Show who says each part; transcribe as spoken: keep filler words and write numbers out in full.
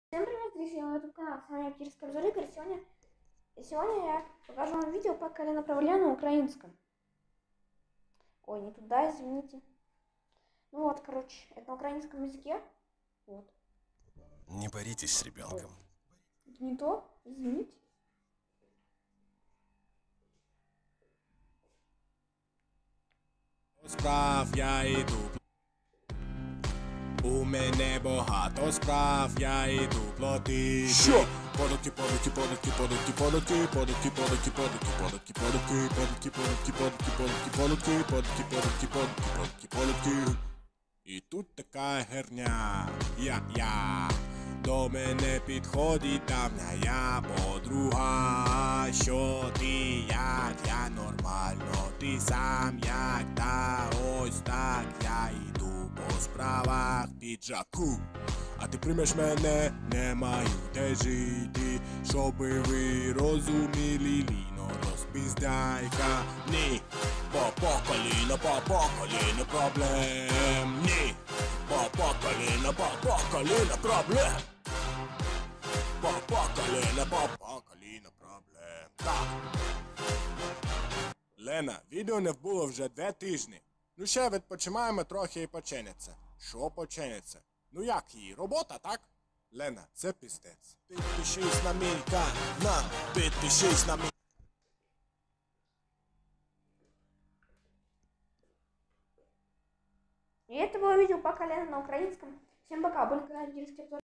Speaker 1: Всем привет, зрители на YouTube канал, с вами Аптирский обзор игр. Сегодня, сегодня я покажу вам видео по коленоправлению на украинском. Ой, не туда, извините. Ну вот, короче, это на украинском языке. Вот.
Speaker 2: Не боритесь с ребенком.
Speaker 1: Это не то, извините.
Speaker 3: Справ я йду. У мене багато справ, я йду платити. Що? Податки, податки, податки, податки, податки, податки, податки, податки, податки, податки, податки, податки, податки, податки, податки, податки, податки, податки, податки. І тут така герня, я, я. До мене підходить давня я подруга. Що ти, як, я нормально, ти сам як, та ось так я йду по справах піджаку. А ти приймеш мене, не маю де жити, щоби ви розуміли, ліно розпіздайка. Ні, по поколіно, по поколіно проблем. Ні, по поколіно, по поколіно проблем. По поколіно, по поколіно проблем. Так. Лена, відео не було вже два тижні. Ну ще відпочиваємо трохи і починеться. Що починеться? Ну як її? Робота, так? Лена, це піздець. Підпишись на мій канал, підпишись на мій...
Speaker 1: И это было видео по колено на украинском. Всем пока, были на Аптирский обзор.